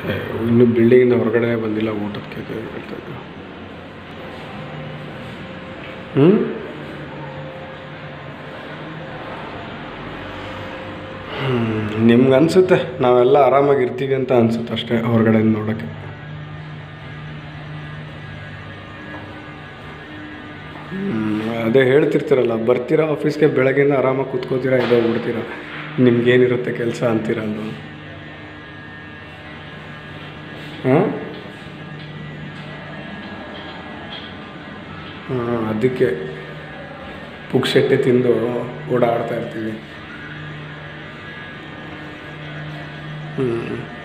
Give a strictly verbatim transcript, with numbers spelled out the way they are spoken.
ಇನ್ನು ಬಿಲ್ಡಿಂಗಿಂದ ಹೊರಗಡೆ ಬಂದಿಲ್ಲ ಊಟಕ್ಕೆ ಹೇಳ್ತಾ ಇದ್ದೆ. ಹ್ಞೂ ನಿಮ್ಗೆ ಅನಿಸುತ್ತೆ ನಾವೆಲ್ಲ ಆರಾಮಾಗಿರ್ತೀವಿ ಅಂತ ಅನಿಸುತ್ತೆ ಅಷ್ಟೇ ಹೊರಗಡೆಯಿಂದ ನೋಡೋಕ್ಕೆ. ಅದೇ ಹೇಳ್ತಿರ್ತೀರಲ್ಲ, ಬರ್ತೀರಾ ಆಫೀಸ್ಗೆ, ಬೆಳಗ್ಗೆಯಿಂದ ಆರಾಮಾಗಿ ಕೂತ್ಕೋತೀರಾ, ಇದಾಗ್ಬಿಡ್ತೀರ, ನಿಮ್ಗೇನಿರುತ್ತೆ ಕೆಲಸ ಅಂತೀರಲ್ಲ. ಹಾಂ ಹಾಂ ಅದಕ್ಕೆ ಪುಕ್ಸಟ್ಟೆ ತಿಂದು ಓಡಾಡ್ತಾ ಇರ್ತೀವಿ. ಹ್ಞೂ